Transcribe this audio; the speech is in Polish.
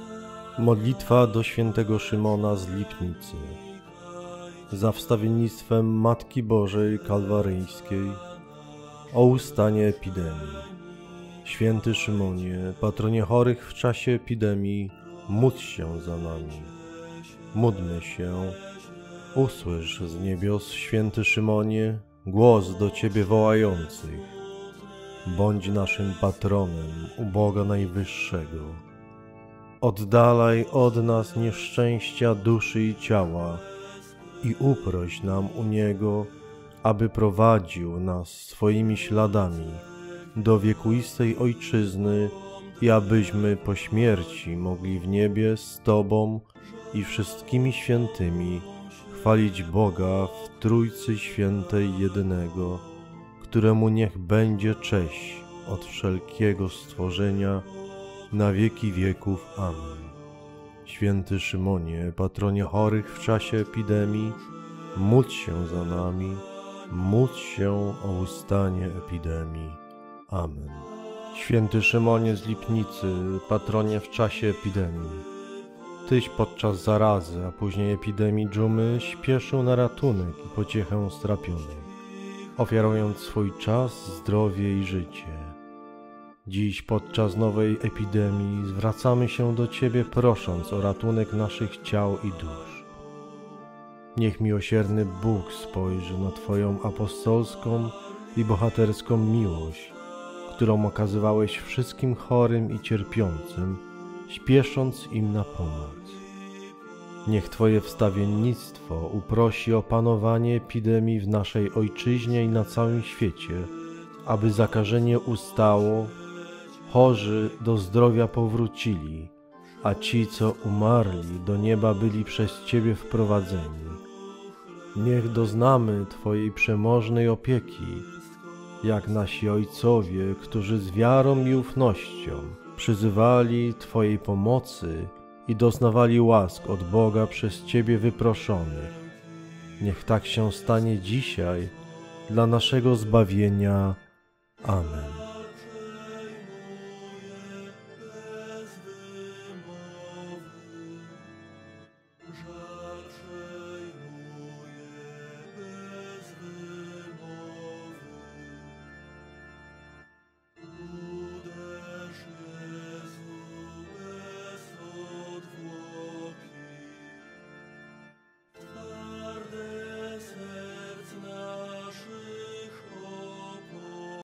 Modlitwa do świętego Szymona z Lipnicy. Za wstawiennictwem Matki Bożej Kalwaryjskiej o ustanie epidemii. Święty Szymonie, patronie chorych w czasie epidemii, módl się za nami. Módlmy się. Usłysz z niebios, święty Szymonie, głos do Ciebie wołających. Bądź naszym patronem u Boga Najwyższego. Oddalaj od nas nieszczęścia duszy i ciała i uproś nam u Niego, aby prowadził nas swoimi śladami do wiekuistej Ojczyzny i abyśmy po śmierci mogli w niebie z Tobą i wszystkimi świętymi chwalić Boga w Trójcy Świętej Jedynego, któremu niech będzie cześć od wszelkiego stworzenia na wieki wieków. Amen. Święty Szymonie, patronie chorych w czasie epidemii, módl się za nami, módl się o ustanie epidemii. Amen. Święty Szymonie z Lipnicy, patronie w czasie epidemii, Tyś podczas zarazy, a później epidemii dżumy śpieszył na ratunek i pociechę strapionych, ofiarując swój czas, zdrowie i życie. Dziś podczas nowej epidemii zwracamy się do Ciebie, prosząc o ratunek naszych ciał i dusz. Niech miłosierny Bóg spojrzy na Twoją apostolską i bohaterską miłość, którą okazywałeś wszystkim chorym i cierpiącym, śpiesząc im na pomoc. Niech Twoje wstawiennictwo uprosi o panowanie epidemii w naszej Ojczyźnie i na całym świecie, aby zakażenie ustało, chorzy do zdrowia powrócili, a ci, co umarli, do nieba byli przez Ciebie wprowadzeni. Niech doznamy Twojej przemożnej opieki, jak nasi ojcowie, którzy z wiarą i ufnością przyzywali Twojej pomocy i doznawali łask od Boga przez Ciebie wyproszonych. Niech tak się stanie dzisiaj dla naszego zbawienia. Amen.